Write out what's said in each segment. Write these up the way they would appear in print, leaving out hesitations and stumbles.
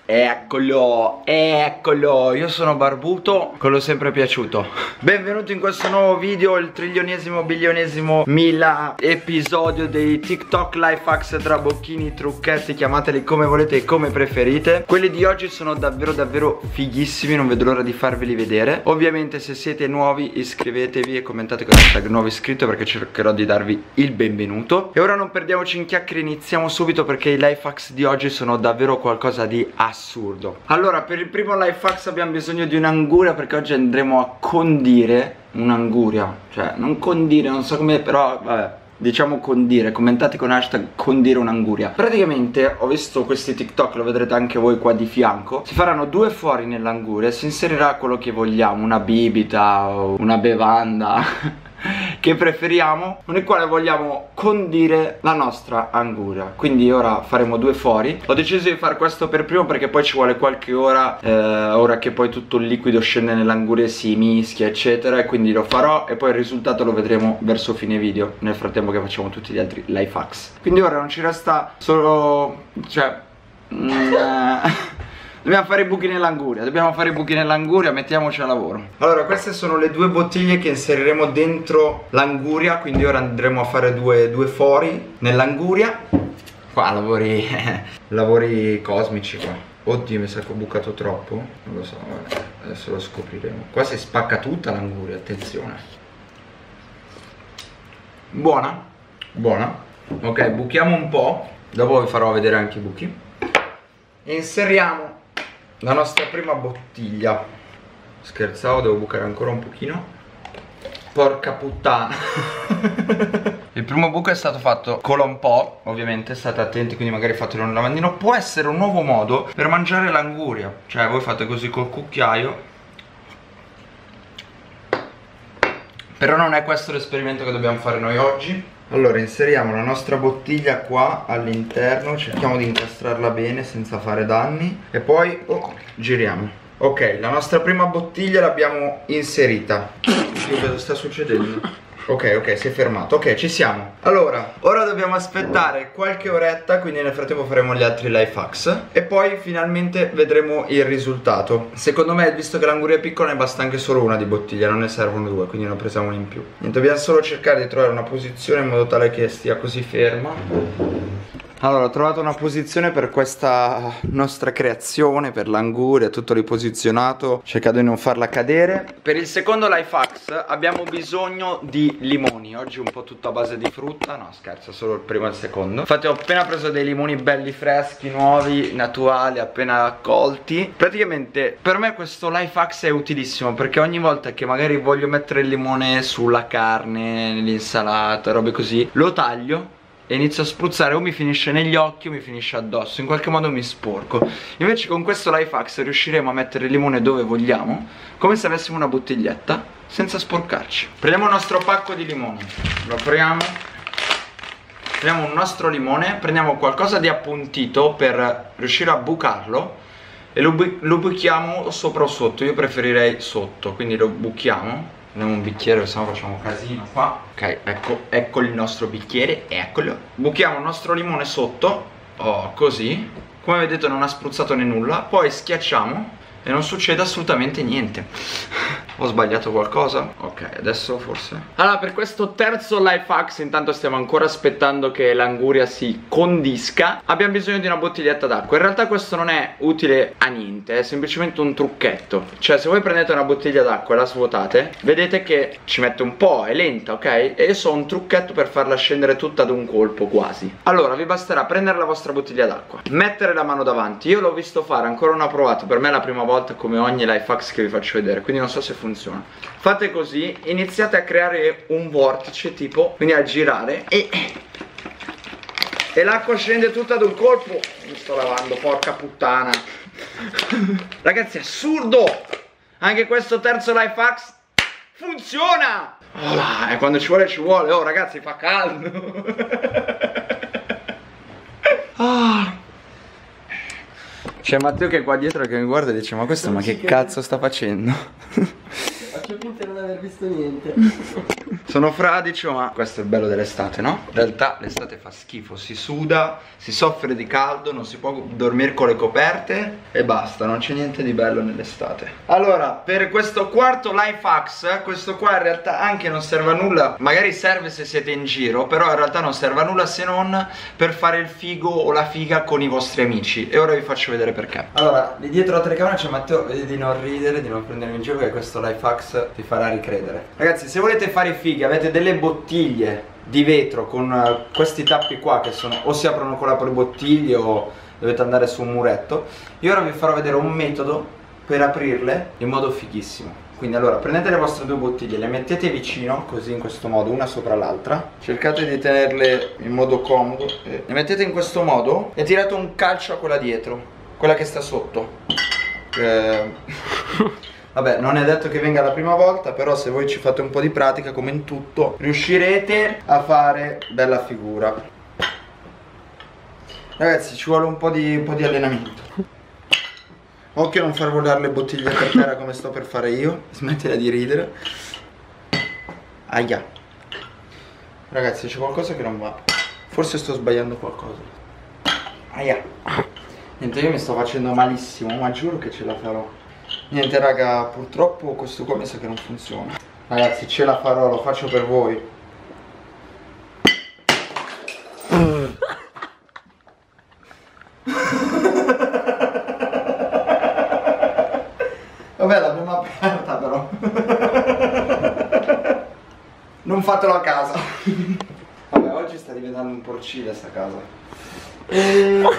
Eccolo, eccolo, io sono Barbuto, quello sempre piaciuto. Benvenuti in questo nuovo video, il trillionesimo, bilionesimo, mila episodio dei TikTok life hacks, trabocchini, trucchetti, chiamateli come volete e come preferite. Quelli di oggi sono davvero fighissimi, non vedo l'ora di farveli vedere. Ovviamente se siete nuovi iscrivetevi e commentate con hashtag nuovo iscritto, perché cercherò di darvi il benvenuto. E ora non perdiamoci in chiacchiere, iniziamo subito perché i life hacks di oggi sono davvero qualcosa di assurdo. Allora, per il primo life hacks abbiamo bisogno di un'anguria, perché oggi andremo a condire un'anguria. Cioè, non condire, non so come, però vabbè, diciamo condire. Commentate con hashtag condire un'anguria. Praticamente ho visto questi TikTok, lo vedrete anche voi qua di fianco. Si faranno due fori nell'anguria, si inserirà quello che vogliamo, una bibita o una bevanda che preferiamo, con il quale vogliamo condire la nostra anguria. Quindi ora faremo due fori. Ho deciso di fare questo per primo perché poi ci vuole qualche ora, ora che poi tutto il liquido scende nell'anguria, si mischia eccetera, e quindi lo farò e poi il risultato lo vedremo verso fine video, nel frattempo che facciamo tutti gli altri life hacks. Quindi ora non ci resta solo, cioè dobbiamo fare i buchi nell'anguria, mettiamoci a lavoro. Allora, queste sono le due bottiglie che inseriremo dentro l'anguria. Quindi ora andremo a fare due fori nell'anguria. Qua lavori cosmici qua. Oddio, mi sa che ho bucato troppo. Non lo so, vabbè, adesso lo scopriremo. Qua si spacca tutta l'anguria, attenzione. Buona? Buona. Ok, buchiamo un po'. Dopo vi farò vedere anche i buchi. E inseriamo la nostra prima bottiglia. Scherzavo, devo bucare ancora un pochino. Porca puttana. Il primo buco è stato fatto con un po', ovviamente state attenti, quindi magari fatelo nel lavandino. Può essere un nuovo modo per mangiare l'anguria. Cioè voi fate così col cucchiaio. Però non è questo l'esperimento che dobbiamo fare noi oggi. Allora, inseriamo la nostra bottiglia qua all'interno, cerchiamo di incastrarla bene senza fare danni e poi giriamo. Ok, la nostra prima bottiglia l'abbiamo inserita. Cosa sta succedendo? Ok, si è fermato. Ok, ci siamo. Allora, ora dobbiamo aspettare qualche oretta, quindi nel frattempo faremo gli altri life hacks e poi finalmente vedremo il risultato. Secondo me, visto che l'anguria è piccola, ne basta anche solo una di bottiglia, non ne servono due, quindi ne ho presa una in più. Niente, dobbiamo solo cercare di trovare una posizione in modo tale che stia così ferma. Allora, ho trovato una posizione per questa nostra creazione, per l'anguria, tutto riposizionato, cercando di non farla cadere. Per il secondo life hacks abbiamo bisogno di limoni. Oggi un po' tutto a base di frutta, no scherzo, solo il primo e il secondo. Infatti ho appena preso dei limoni belli freschi, nuovi, naturali, appena raccolti. Praticamente per me questo life hacks è utilissimo, perché ogni volta che magari voglio mettere il limone sulla carne, nell'insalata, robe così, lo taglio e inizio a spruzzare, o mi finisce negli occhi o mi finisce addosso, in qualche modo mi sporco. Invece con questo life hacks riusciremo a mettere il limone dove vogliamo, come se avessimo una bottiglietta, senza sporcarci. Prendiamo il nostro pacco di limoni, lo apriamo, prendiamo un nostro limone, prendiamo qualcosa di appuntito per riuscire a bucarlo e lo buchiamo sopra o sotto. Io preferirei sotto, quindi lo buchiamo. Prendiamo un bicchiere, se no facciamo casino qua. Ok, ecco il nostro bicchiere, eccolo. Buchiamo il nostro limone sotto, così. Come vedete non ha spruzzato né nulla. Poi schiacciamo e non succede assolutamente niente. Ho sbagliato qualcosa? Ok, adesso forse. Allora, per questo terzo life hacks, intanto stiamo ancora aspettando che l'anguria si condisca, abbiamo bisogno di una bottiglietta d'acqua. In realtà questo non è utile a niente, è semplicemente un trucchetto. Cioè, se voi prendete una bottiglia d'acqua e la svuotate, vedete che ci mette un po', è lenta, ok? E io so un trucchetto per farla scendere tutta ad un colpo quasi. Allora, vi basterà prendere la vostra bottiglia d'acqua, mettere la mano davanti. Io l'ho visto fare, ancora non ho provato, per me è la prima volta, come ogni life hacks che vi faccio vedere, quindi non so se funziona. Fate così, iniziate a creare un vortice tipo, quindi a girare e l'acqua scende tutta ad un colpo. Mi sto lavando, porca puttana. Ragazzi, è assurdo. Anche questo terzo life hacks funziona. E quando ci vuole. Oh ragazzi, fa caldo. C'è Matteo che è qua dietro che mi guarda e dice: ma questo, ma che cazzo sta facendo? finta di non aver visto niente. Sono fradicio, ma questo è il bello dell'estate, no? In realtà l'estate fa schifo, si suda, si soffre di caldo, non si può dormire con le coperte e basta, non c'è niente di bello nell'estate. Allora, per questo quarto life hacks, questo qua in realtà anche non serve a nulla, magari serve se siete in giro, però in realtà non serve a nulla se non per fare il figo o la figa con i vostri amici. E ora vi faccio vedere perché. Allora, lì dietro la telecamera c'è Matteo, vedi di non ridere, di non prendermi in giro, che questo life hacks ti farà ricredere. Ragazzi, se volete fare i fighi, avete delle bottiglie di vetro con questi tappi qua che sono o si aprono con la bottiglie o dovete andare su un muretto. Io ora vi farò vedere un metodo per aprirle in modo fighissimo. Quindi allora prendete le vostre due bottiglie, le mettete vicino così in questo modo, una sopra l'altra, cercate di tenerle in modo comodo, le mettete in questo modo e tirate un calcio a quella dietro, quella che sta sotto. Vabbè, non è detto che venga la prima volta, però se voi ci fate un po' di pratica, come in tutto, riuscirete a fare bella figura. Ragazzi, ci vuole un po' di allenamento. Occhio a non far volare le bottiglie per terra come sto per fare io. Smettila di ridere. Aia. Ragazzi, c'è qualcosa che non va. Forse sto sbagliando qualcosa. Aia. Niente, io mi sto facendo malissimo, ma giuro che ce la farò. Niente raga, purtroppo questo qua mi sa che non funziona. Ragazzi, ce la farò, lo faccio per voi. Vabbè, l'abbiamo aperta però. Non fatelo a casa. Vabbè, oggi sta diventando un porcile sta casa.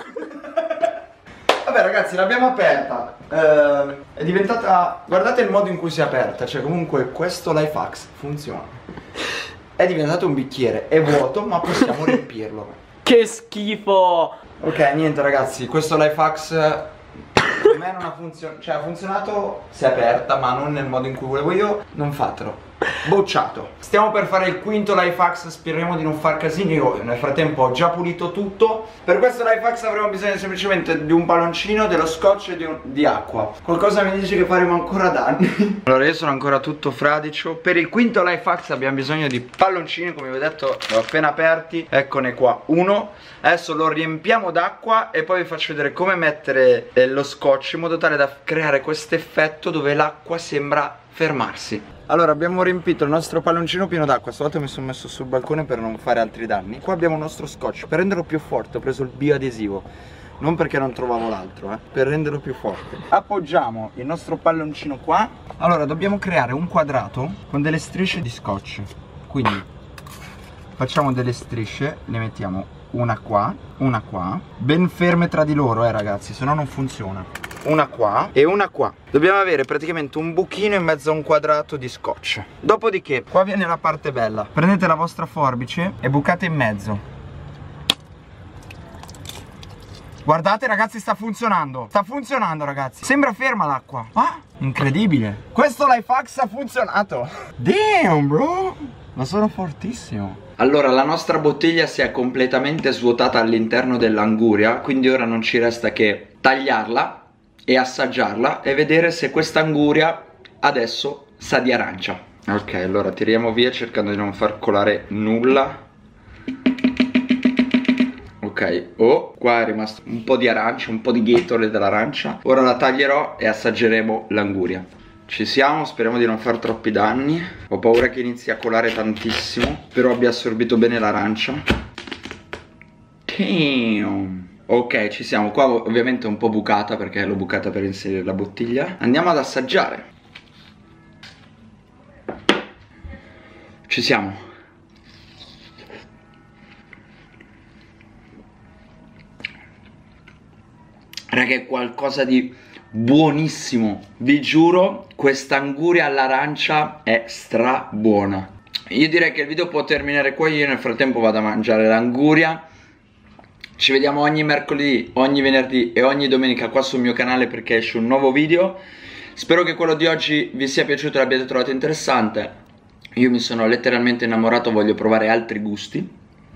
Vabbè ragazzi, l'abbiamo aperta. È diventata... Guardate il modo in cui si è aperta. Cioè comunque questo life hacks funziona. È diventato un bicchiere. È vuoto ma possiamo riempirlo. Che schifo. Ok, niente ragazzi, questo life hacks per me non ha funzionato. Cioè ha funzionato, si è aperta, ma non nel modo in cui volevo io. Non fatelo. Bocciato. Stiamo per fare il quinto life hacks. Speriamo di non far casini. Io nel frattempo ho già pulito tutto. Per questo life hacks avremo bisogno semplicemente di un palloncino, dello scotch e di acqua. Qualcosa mi dice che faremo ancora danni. Allora io sono ancora tutto fradicio. Per il quinto life hacks abbiamo bisogno di palloncini. Come vi ho detto, li ho appena aperti. Eccone qua, uno. Adesso lo riempiamo d'acqua e poi vi faccio vedere come mettere lo scotch in modo tale da creare questo effetto dove l'acqua sembra fermarsi. Allora abbiamo riempito il nostro palloncino pieno d'acqua. Stavolta mi sono messo sul balcone per non fare altri danni. Qua abbiamo il nostro scotch. Per renderlo più forte ho preso il bioadesivo. Non perché non trovavo l'altro, per renderlo più forte. Appoggiamo il nostro palloncino qua. Allora dobbiamo creare un quadrato con delle strisce di scotch. Quindi facciamo delle strisce, ne mettiamo una qua, ben ferme tra di loro ragazzi, se no non funziona. Una qua e una qua. Dobbiamo avere praticamente un buchino in mezzo a un quadrato di scotch. Dopodiché, qua viene la parte bella. Prendete la vostra forbice e bucate in mezzo. Guardate ragazzi, sta funzionando. Sta funzionando ragazzi. Sembra ferma l'acqua. Ah, incredibile. Questo life hacks ha funzionato. Damn bro, ma sono fortissimo. Allora la nostra bottiglia si è completamente svuotata all'interno dell'anguria. Quindi ora non ci resta che tagliarla e assaggiarla e vedere se questa anguria adesso sa di arancia. Ok, allora tiriamo via cercando di non far colare nulla. Ok, qua è rimasto un po' di arancia, un po' di Gatorade dell'arancia. Ora la taglierò e assaggeremo l'anguria. Ci siamo, speriamo di non far troppi danni. Ho paura che inizi a colare tantissimo, però abbia assorbito bene l'arancia. Damn. Ok, ci siamo. Qua ovviamente è un po' bucata perché l'ho bucata per inserire la bottiglia. Andiamo ad assaggiare. Ci siamo. Raga, è qualcosa di buonissimo. Vi giuro, questa anguria all'arancia è stra buona. Io direi che il video può terminare qua. Io nel frattempo vado a mangiare l'anguria. Ci vediamo ogni mercoledì, ogni venerdì e ogni domenica qua sul mio canale perché esce un nuovo video. Spero che quello di oggi vi sia piaciuto e l'abbiate trovato interessante. Io mi sono letteralmente innamorato, voglio provare altri gusti.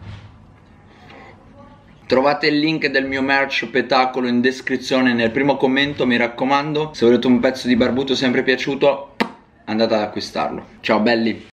Trovate il link del mio merch Petacolo in descrizione nel primo commento, mi raccomando. Se volete un pezzo di barbuto sempre piaciuto, andate ad acquistarlo. Ciao belli.